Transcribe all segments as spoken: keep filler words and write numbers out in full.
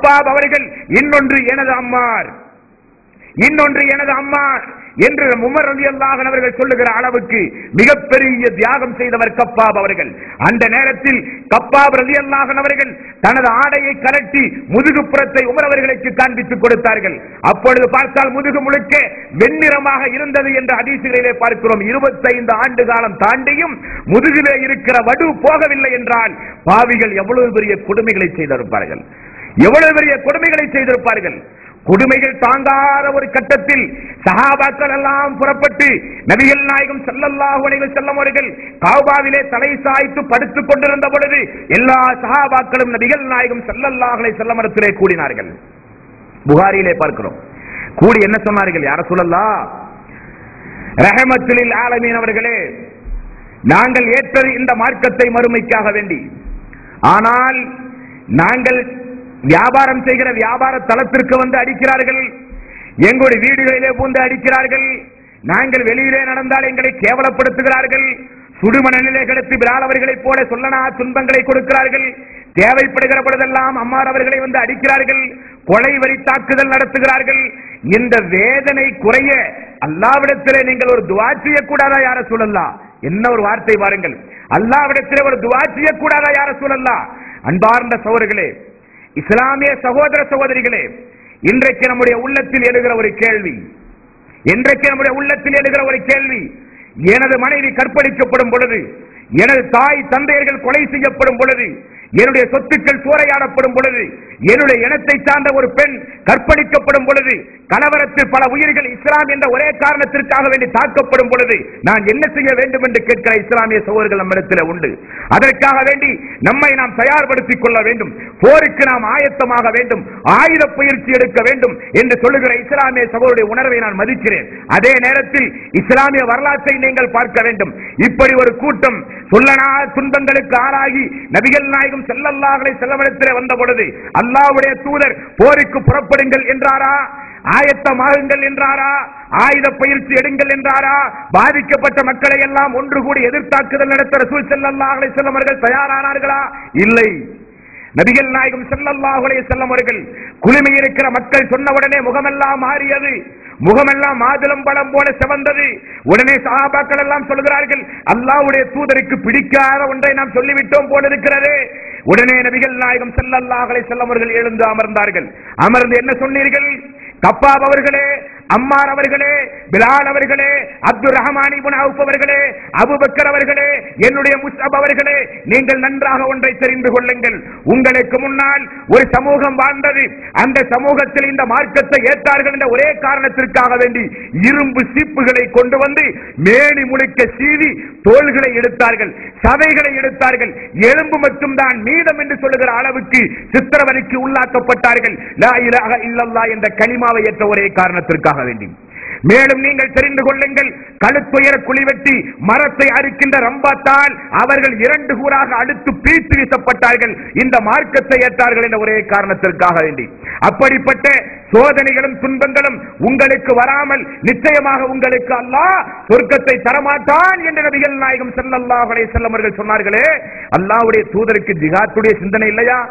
கப்பாப் அவர்கள் இன்னொன்று எனது அம்மார் இன்னொன்று எனது அம்மா என்று உமர் ரலியல்லாஹு அன்ஹு அவர்கள் சொல்லுகிற அளவுக்கு மிகப்பெரிய தியாகம் செய்தவர் கப்பாப் அவர்கள். அந்த நேரத்தில் கப்பாப் ரலியல்லாஹு அன்ஹு அவர்கள் தனது ஆடையை கலட்டி முதுகுப்புறத்தை உமர் அவர்களுக்கு காண்பித்துக் கொடுத்தார்கள். அப்பொழுது பார்த்தால் முதுகு முழுக்க வெண்ணிறமாக இருந்தது என்ற ஹதீசுகளிலே பார்க்கிறோம். இருபத்தைந்து ஆண்டு காலம் தாண்டியும் முதுகிலே இருக்கிற வடு போகவில்லை என்றால் பாவிகள் எவ்வளவு பெரிய கொடுமைகளை செய்திருப்பார்கள், எவ்வளவு பெரிய கொடுமைகளை செய்திருப்பார்கள். கொடுமைகள் தாங்காத ஒரு கட்டத்தில் சஹாபாக்கள் எல்லாம் புறப்பட்டு நபிகள் நாயகம் ஸல்லல்லாஹு அலைஹி வஸல்லம் அவர்கள் கஅபாவிலே தலை சாய்த்து படுத்துக் கொண்டிருந்த பொழுது எல்லா சஹாபாக்களும் நபிகள் நாயகம் ஸல்லல்லாஹு அலைஹி வஸல்லம் இடத்திலே கூடினார்கள். புகாரியிலே பார்க்கிறோம். கூடி என்ன சொன்னார்கள்? யா ரசூலல்லாஹ், ரஹமத்துல் லில் ஆலமீன் அவர்களே, நாங்கள் ஏற்றது இந்த மார்க்கத்தை மறுமைக்காக வேண்டி, ஆனால் நாங்கள் வியாபாரம் செய்கிற வியாபார தளத்திற்கு வந்து அடிக்கிறார்கள், எங்களுடைய வீடுகளிலே பூந்து அடிக்கிறார்கள், நாங்கள் வெளியிலே நடந்தால் எங்களை கேவலப்படுத்துகிறார்கள், சுடுமணலிலே கிடத்தி பிலால் அவர்களைப் போல சொல்லனா துன்பங்களை கொடுக்கிறார்கள், தேவைப்படுகிற பொழுதெல்லாம் அம்மார் அவர்களை வந்து அடிக்கிறார்கள், கொலை வரி தாக்குதல் நடத்துகிறார்கள். இந்த வேதனை குறைய அல்லாஹ்விடத்திலே நீங்கள் ஒரு துஆ செய்யக்கூடாதா யா ரசூலல்லாஹ்? என்ன ஒரு வார்த்தை பாருங்கள், அல்லாஹ்விடத்திலே ஒரு துஆ செய்யக்கூடாதா யா ரசூலல்லாஹ்? அன்பார்ந்த சகோதரர்களே, இஸ்லாமிய சகோதர சகோதரிகளே, இன்றைக்கு நம்முடைய உள்ளத்தில் எழுகிற ஒரு கேள்வி, இன்றைக்கு நம்முடைய உள்ளத்தில் எழுகிற ஒரு கேள்வி, எனது மனைவி கற்பழிக்கப்படும் பொழுது, எனது தாய் தந்தையர்கள் கொலை செய்யப்படும் பொழுது, என்னுடைய சொத்துக்கள் சூறையாடப்படும் பொழுது, என்னுடைய இனத்தை சார்ந்த ஒரு பெண் கற்பழிக்கப்படும் பொழுது, கலவரத்தில் பல உயிர்கள் இஸ்லாம் என்ற ஒரே காரணத்திற்காக வேண்டி தாக்கப்படும் பொழுது நான் என்ன செய்ய வேண்டும் என்று கேட்கிற இஸ்லாமிய சகோதரர்கள் நம்மிடத்தில் உண்டு. அதற்காக வேண்டி நம்மை நாம் தயார்படுத்திக் கொள்ள வேண்டும், போருக்கு நாம் ஆயத்தமாக வேண்டும், ஆயுத பயிற்சி எடுக்க வேண்டும் என்று சொல்லுகிற இஸ்லாமிய சகோதரருடைய உணர்வை நான் மதிக்கிறேன். அதே நேரத்தில் இஸ்லாமிய வரலாற்றை நீங்கள் பார்க்க வேண்டும். இப்படி ஒரு கூட்டம் சொல்லனா துன்பங்களுக்கு ஆளாகி நபிகள் நாயகம் ஸல்லல்லாஹு அலைஹி வஸல்லம் இடத்திலே வந்த பொழுது அல்லாஹ்வுடைய தூதர் போருக்கு புறப்படுங்கள் என்றாரா, ஆயத்தமாகுங்கள் என்றாரா, ஆயுத பயிற்சி எடுங்கள் என்றாரா? பாதிக்கப்பட்ட மக்களை எல்லாம் ஒன்று கூடி எதிர்த்தாக்குதல் நடத்த ரசூல் ஸல்லல்லாஹு அலைஹி வஸல்லம் அவர்கள் தயாரானார்களா? இல்லை. நபிகள் நாயகம் ஸல்லல்லாஹு அலைஹி வஸல்லம் அவர்கள் குழுமி இருக்கிற மக்கள் சொன்னவுடனே முகமெல்லாம் மாறியது, முகமெல்லாம் மாதுளம் பழம் போல சிவந்தது. உடனே சஹாபாக்கள் எல்லாம் சொல்கிறார்கள், அல்லாஹ்வுடைய தூதருக்கு பிடிக்காத ஒன்றை நாம் சொல்லிவிட்டோம் போல இருக்கிறது. உடனே நபிகள் நாயகம் ஸல்லல்லாஹு அலைஹி வஸல்லம் அவர்கள் எழுந்து அமர்ந்தார்கள். அமர்ந்து என்ன சொன்னீர்கள்? கப்பாப் அவர்களே, அம்மார் அவர்களே, பிலால் அவர்களே, அப்துர் ரஹ்மான் இப்னு அவுஃப் அவர்களே, அபூபக்கர் அவர்களே, என்னுடைய முஸ்அப் அவர்களே, நீங்கள் நன்றாக ஒன்றை தெரிந்து கொள்ளுங்கள். உங்களுக்கு முன்னால் ஒரு சமூகம் வாழ்ந்தது, அந்த சமூகத்தில் இந்த மார்க்கத்தை ஏற்றார்கள் என்ற ஒரே காரணத்திற்காக வேண்டி இரும்பு சீப்புகளை கொண்டு வந்து மேனி முழுக்க சீவி தோள்களை எடுத்தார்கள், சதைகளை எடுத்தார்கள், எலும்பு மட்டும் தான் மீதம் என்று சொல்லுகிற அளவுக்கு சித்திரவதைக்கு உள்ளாக்கப்பட்டார்கள். லா இலாஹ இல்லல்லாஹ் என்ற கலிமாவை ஏற்ற ஒரே காரணத்திற்காக வேண்டி. மேலும் நீங்கள் தெரிந்து கொள்ளுங்கள், கழுத்துயர குழிவெட்டி மரத்தை அறுக்கின்ற ரம்பாத்தால் அவர்கள் இரண்டு கூறாக அடுத்து பிரித்து வீசப்பட்டார்கள், இந்த மார்க்கத்தை ஏற்றார்கள் என்ற ஒரே காரணத்திற்காக வேண்டி. அப்படிப்பட்ட சோதனைகளும் துன்பங்களும் உங்களுக்கு வராமல் நிச்சயமாக உங்களுக்கு அல்லாஹ் சொர்க்கத்தை தரமாட்டான் என்று நபிகள் நாயகம் ஸல்லல்லாஹு அலைஹி வஸல்லம் அவர்கள் சொன்னார்களே, அல்லாஹ்வுடைய தூதருக்கு ஜிஹாத்துடைய சிந்தனை இல்லையா?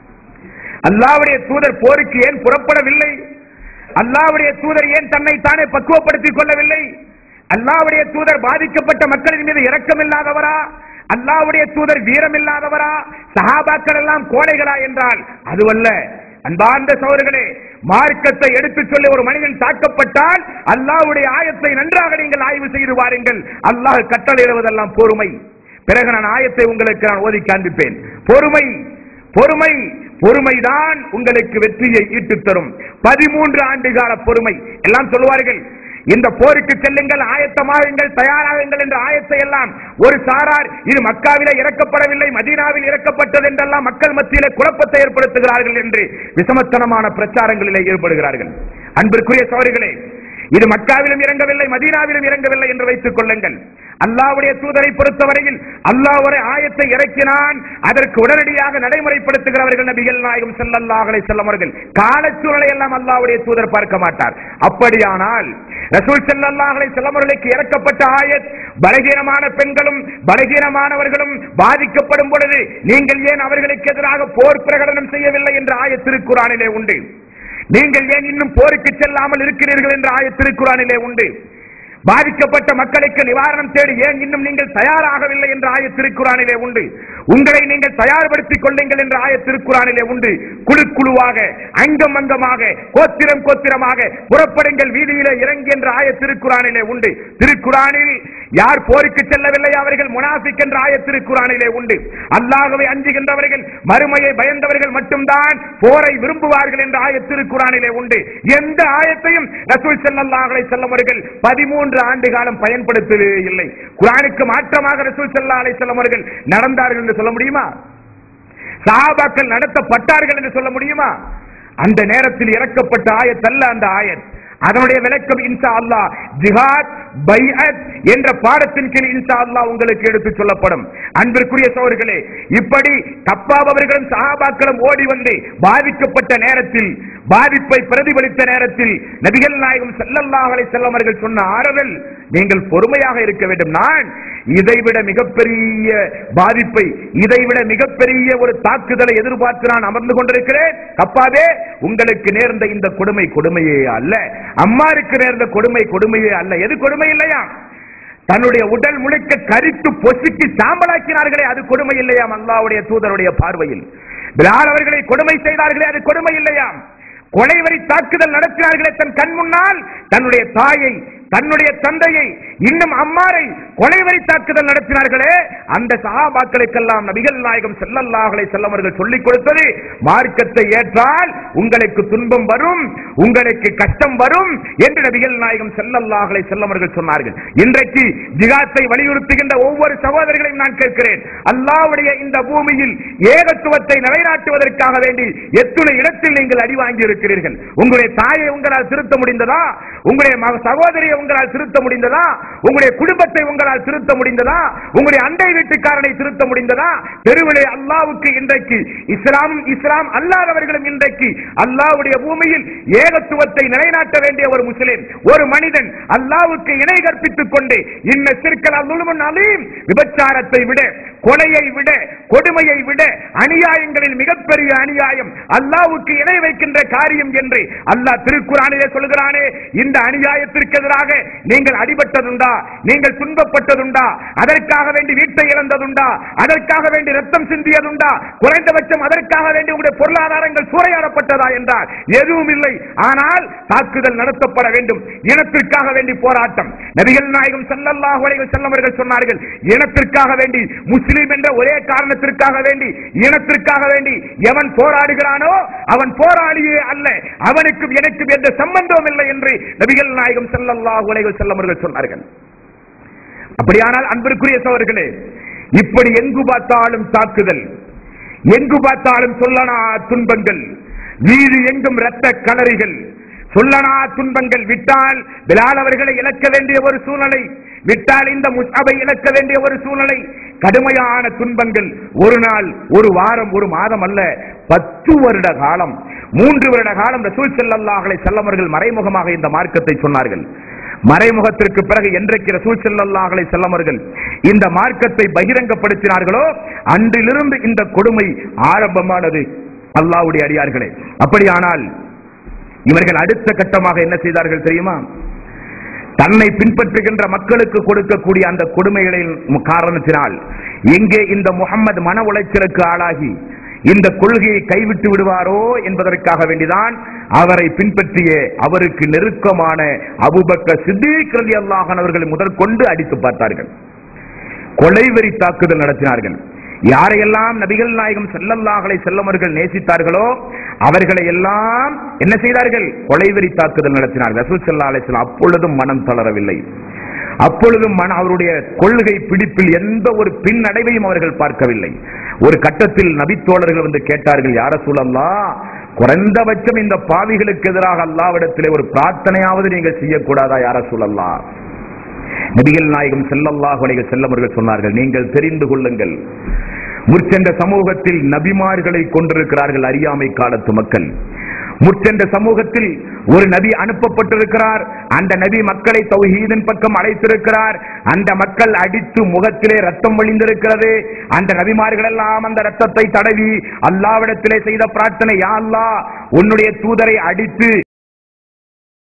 அல்லாஹ்வுடைய தூதர் போருக்கு ஏன் புறப்படவில்லை? அல்லாஹ்வுடைய தூதர் ஏன் தன்னை தானே பக்குவப்படுத்திக் கொள்ளவில்லை? அல்லாஹ்வுடைய தூதர் பாதிக்கப்பட்ட மக்களின் மீது இரக்கம் இல்லாதவரா? அல்லாஹ்வுடைய தூதர் வீரம் இல்லாதவரா? சஹாபாக்கள் எல்லாம் கோழைகளா என்றால் அதுவல்ல. அன்பார்ந்த சகோதரர்களே, மார்க்கத்தை எடுத்துச் சொல்லி ஒரு மனிதன் தாக்கப்பட்டால் அல்லாஹ்வுடைய ஆயத்தை நன்றாக நீங்கள் ஆய்வு செய்து வாருங்கள். அல்லாஹ் கட்டளையிடுவதெல்லாம் பொறுமை. பிறகு நான் ஆயத்தை உங்களுக்கு நான் ஓதி காண்பிப்பேன். பொறுமை, பொறுமை, பொறுமைதான் உங்களுக்கு வெற்றியை ஈட்டுத் தரும். பதிமூன்று ஆண்டு கால பொறுமை. எல்லாம் சொல்லுவார்கள், இந்த போருக்கு செல்லுங்கள், ஆயத்தமாகுங்கள், தயாராகுங்கள் என்ற ஆயத்தை எல்லாம் ஒரு சாரார் இது மக்காவிலே இறக்கப்படவில்லை, மதீனாவில் இறக்கப்பட்டது என்றெல்லாம் மக்கள் மத்தியிலே குழப்பத்தை ஏற்படுத்துகிறார்கள் என்று விசமத்தனமான பிரச்சாரங்களிலே ஈடுபடுகிறார்கள். அன்பிற்குரிய சகோதரர்களே, இது மக்காவிலும் இறங்கவில்லை, மதீனாவிலும் இறங்கவில்லை என்று வைத்துக் கொள்ளுங்கள். அல்லாஹ்வுடைய தூதரை பொறுத்தவரையில் அல்லாஹ் ஒரு ஆயத்தை இறக்கினான், அதற்கு உடனடியாக நடைமுறைப்படுத்துகிறவர்கள் நபிகள் நாயகம் ஸல்லல்லாஹு அலைஹி வஸல்லம் அவர்கள். காலச்சூழலை எல்லாம் அல்லாஹ்வுடைய தூதர் பார்க்க மாட்டார். அப்படியானால் ரசூல் ஸல்லல்லாஹு அலைஹி வஸல்லம் அவர்களுக்கு இறக்கப்பட்ட ஆயத், பலகீனமான பெண்களும் பலகீனமானவர்களும் பாதிக்கப்படும் பொழுது நீங்கள் ஏன் அவர்களுக்கு எதிராக போர் பிரகடனம் செய்யவில்லை என்ற ஆயத் திருக்குர்ஆனிலே உண்டு. நீங்கள் ஏன் இன்னும் போருக்கு செல்லாமல் இருக்கிறீர்கள் என்ற ஆயத் திருக்குர்ஆனிலே உண்டு. பாதிக்கப்பட்ட மக்களுக்கு நிவாரணம் தேடி ஏன் இன்னும் நீங்கள் தயாராகவில்லை என்ற ஆயத் திருக்குர்ஆனிலே உண்டு. உங்களை நீங்கள் தயார்படுத்திக் கொள்ளுங்கள் என்ற ஆயத் திருக்குர்ஆனிலே உண்டு. குழு குழுவாக, அங்கம் அங்கமாக, கோத்திரம் கோத்திரமாக புறப்படுங்கள், வீதியிலே இறங்கி என்ற ஆயத் திருக்குர்ஆனிலே உண்டு. திருக்குர்ஆனில் யார் போருக்கு செல்லவில்லை அவர்கள் முனாஃபிக் என்ற ஆயத் திருக்குர்ஆனிலே உண்டு. அல்லாஹ்வை அஞ்சுகின்றவர்கள், மறுமையை பயந்தவர்கள் மட்டும்தான் போரை விரும்புவார்கள் என்ற ஆயத் திருக்குர்ஆனிலே உண்டு. எந்த ஆயத்தையும் ரசூல் ஸல்லல்லாஹு அலைஹி வஸல்லம் அவர்கள் பதிமூன்று ஆண்டு காலம் பயன்படுத்தவே இல்லை. குர்ஆனுக்கு மாற்றமாக ரசூல் ஸல்லல்லாஹு அலைஹி வஸல்லம் அவர்கள் நடந்தார்கள் என்று சொல்ல முடியுமா? சஹாபாக்கள் நடத்தப்பட்டார்கள் என்று சொல்ல முடியுமா? அந்த நேரத்தில் இறக்கப்பட்ட ஆயத் அல்ல அந்த ஆயத். அதனுடைய விளக்கம் இன்ஷா அல்லாஹ் ஜிஹாத் பைஅத் என்ற பாடத்தின் கீழ் இன்ஷா அல்லாஹ் உங்களுக்கு எடுத்து சொல்லப்படும். அன்பிற்குரிய சகோதரர்களே, இப்படி கப்பாப் அவர்களும் சஹாபாக்களும் ஓடி வந்து பாதிக்கப்பட்ட நேரத்தில், பாதிப்பை பிரதிபலித்த நேரத்தில் நபிகள் நாயகம் ஸல்லல்லாஹு அலைஹி வஸல்லம் அவர்கள் சொன்ன ஆறுதல், நீங்கள் பொறுமையாக இருக்க வேண்டும். நான் இதைவிட மிகப்பெரிய பாதிப்பை, இதைவிட மிகப்பெரிய ஒரு தாக்குதலை எதிர்பார்த்து நான் அமர்ந்து கொண்டிருக்கிறேன். கப்பாவே, உங்களுக்கு நேர்ந்த இந்த கொடுமை கொடுமையே அல்ல, அம்மாருக்கு நேர்ந்த கொடுமை கொடுமையே அல்ல. எது கொடுமை இல்லையா? தன்னுடைய உடல் முழுக்க கரித்து பொசுக்கி சாம்பலாக்கினார்களே, அது கொடுமை இல்லையாம் அல்லாஹ்வுடைய தூதருடைய பார்வையில். பிலால் அவர்களை கொடுமை செய்தார்களே, அது கொடுமை இல்லையாம். கொலைவரி தாக்குதல் நடத்தினார்களே தன் கண் முன்னால், தன்னுடைய தாயை, தன்னுடைய தந்தையை, இன்னும் அம்மாரை கொலைவரி தாக்குதல் நடத்தினார்களே, அந்த சஹாபாக்களுக்கெல்லாம் நபிகள் நாயகம் ஸல்லல்லாஹு அலைஹி வஸல்லம் அவர்கள் சொல்லிக் கொடுத்தது, மார்க்கத்தை ஏற்றால் உங்களுக்கு துன்பம் வரும், உங்களுக்கு கஷ்டம் வரும் என்று நபிகள் நாயகம் ஸல்லல்லாஹு அலைஹி வஸல்லம் அவர்கள் சொன்னார்கள். இன்றைக்கு ஜிஹாத்தை வலியுறுத்துகின்ற ஒவ்வொரு சகோதரர்களையும் நான் கேட்கிறேன், அல்லாஹ்வுடைய இந்த பூமியில் ஏகத்துவத்தை நிலைநாட்டுவதற்காக வேண்டி எத்துணை இடத்தில் நீங்கள் அடி வாங்கி இருக்கிறீர்கள். உங்களுடைய தாயை உங்களால் திருத்த முடிந்ததா? உங்களுடைய சகோதரியை உங்களால் திருத்த முடிந்ததா? உங்களுடைய குடும்பத்தை உங்களால் திருத்த முடிந்ததா? உங்களுடைய அண்டை வீட்டுக்காரனை திருத்த முடிந்ததா? தெருவிலே அல்லாஹ்வுக்கு இன்றைக்கு இஸ்லாம் இஸ்லாம் அல்லாதவர்களும் இன்றைக்கு அல்லாஹ்வுடைய பூமியில் ஏகத்துவத்தை நிலைநாட்ட வேண்டிய ஒரு முஸ்லிம், ஒரு மனிதன் அல்லாஹ்வுக்கு இணை கற்பித்துக் கொண்டு இன்ன சிற்கல் அல்லுலுமுன் அலீம், விபச்சாரத்தை விட, கொலையை விட, கொடுமையை விட அநியாயங்களில் மிகப்பெரிய அநியாயம் அல்லாஹ்வுக்கு இணை வைக்கின்ற காரியம் என்று அல்லாஹ் திருக்குர்ஆனிலே சொல்கிறானே, இந்த அநியாயத்திற்கு எதிராக நீங்கள் அடிபட்டதுண்டா? நீங்கள் துன்பப்பட்டதுண்டா? அதற்காக வேண்டி வீட்டை இழந்ததுண்டா? அதற்காக வேண்டி ரத்தம் சிந்தியதுண்டா? குறைந்தபட்சம் அதற்காக வேண்டி உங்களுடைய பொருளாதாரங்கள் சூறையாடப்பட்டதா என்றால் எதுவும் இல்லை. ஆனால் தாக்குதல் நடத்தப்பட வேண்டும், இனத்திற்காக வேண்டி போராட்டம். நபிகள் நாயகம் ஸல்லல்லாஹு அலைஹி வஸல்லம் அவர்கள் சொன்னார்கள், இனத்திற்காக வேண்டி, முஸ்லிம் என்ற ஒரே காரணத்திற்காக வேண்டி, இனத்திற்காக வேண்டி எவன் போராடுகிறானோ அவன் போராளியே அல்ல, அவனுக்கும் எனக்கும் எந்த சம்பந்தம் இல்லை என்று நபிகள் நாயகம் ஸல்லல்லாஹு அலைஹி வஸல்லம் அவர்கள் சொன்னார்கள். அப்படியானால் அன்பிற்குரிய சகோதரர்களே, இப்படி எங்கு பார்த்தாலும் தாக்குதல், எங்கு பார்த்தாலும் சொல்லனா துன்பங்கள், வீதி எங்கும் இரத்த களரிகள், சொல்லனா துன்பங்கள். விட்டால் பிலால் அவர்களை இழக்க வேண்டிய ஒரு சூழ்நிலை, விட்டால் இந்த முஸ்அபை இழக்க வேண்டிய ஒரு சூழ்நிலை, கடுமையான துன்பங்கள். ஒரு நாள், ஒரு வாரம், ஒரு மாதம் அல்ல, பத்து வருட காலம், மூன்று வருட காலம் ரசூல் ஸல்லல்லாஹு அலைஹி வஸல்லம் அவர்கள் மறைமுகமாக இந்த மார்க்கத்தை சொன்னார்கள். மறைமுகத்திற்கு பிறகு என்றைக்கு ரசூல் ஸல்லல்லாஹு அலைஹி வஸல்லம் அவர்கள் இந்த மார்க்கத்தை பகிரங்கப்படுத்தினார்களோ அன்றிலிருந்து இந்த கொடுமை ஆரம்பமானது. அல்லாஹ்வுடைய அடியார்களே, அப்படியானால் இவர்கள் அடுத்த கட்டமாக என்ன செய்தார்கள் தெரியுமா? தன்னை பின்பற்றுகின்ற மக்களுக்கு கொடுக்கக்கூடிய அந்த கொடுமைகளின் காரணத்தினால் எங்கே இந்த முஹம்மது மன உளைச்சலுக்கு ஆளாகி இந்த கொள்கையை கைவிட்டு விடுவாரோ என்பதற்காக வேண்டிதான் அவரை பின்பற்றிய அவருக்கு நெருக்கமான அபூபக்கர் சித்தீக் ரலியல்லாஹு அன்ஹு அவர்களை முதற்கொண்டு அடித்து பார்த்தார்கள், கொலைவெறி தாக்குதல் நடத்தினார்கள். யாரையெல்லாம் நபிகள் நாயகம் ஸல்லல்லாஹு அலைஹி வஸல்லம் அவர்கள் நேசித்தார்களோ அவர்களை எல்லாம் என்ன செய்தார்கள்? கொலைவெறி தாக்குதல் நடத்தினார்கள். ரசூல் ஸல்லல்லாஹு அலைஹி வஸல்லம் அப்பொழுதும் மனம் தளரவில்லை, அப்பொழுதும் மன அவருடைய கொள்கை பிடிப்பில் எந்த ஒரு பின்னடைவையும் அவர்கள் பார்க்கவில்லை. ஒரு கட்டத்தில் நபித்தோழர்கள் வந்து கேட்டார்கள், யா ரசூலல்லாஹ், குறைந்தபட்சம் இந்த பாவிகளுக்கு எதிராக அல்லாஹ்விடத்திலே ஒரு பிரார்த்தனையாவது நீங்கள் செய்யக்கூடாதா யா ரசூலல்லாஹ்? நபிகள் நாயகம் ஸல்லல்லாஹு அலைஹி வஸல்லம் அவர்கள் சொன்னார்கள், நீங்கள் தெரிந்து கொள்ளுங்கள், முற்சென்ற சமூகத்தில் நபிமார்களை கொண்டிருக்கிறார்கள் அறியாமை காலத்து மக்கள். முற்சென்ற சமூகத்தில் ஒரு நபி அனுப்பப்பட்டிருக்கிறார். அந்த நபி மக்களை தௌஹீதின் பக்கம் அழைத்திருக்கிறார். அந்த மக்கள் அடித்து முகத்திலே ரத்தம் வழிந்திருக்கிறது. அந்த நபிமார்கள் எல்லாம் அந்த ரத்தத்தை தடவி அல்லாஹ்விடத்திலே செய்த பிரார்த்தனை, யா அல்லாஹ், உன்னுடைய தூதரை அடித்து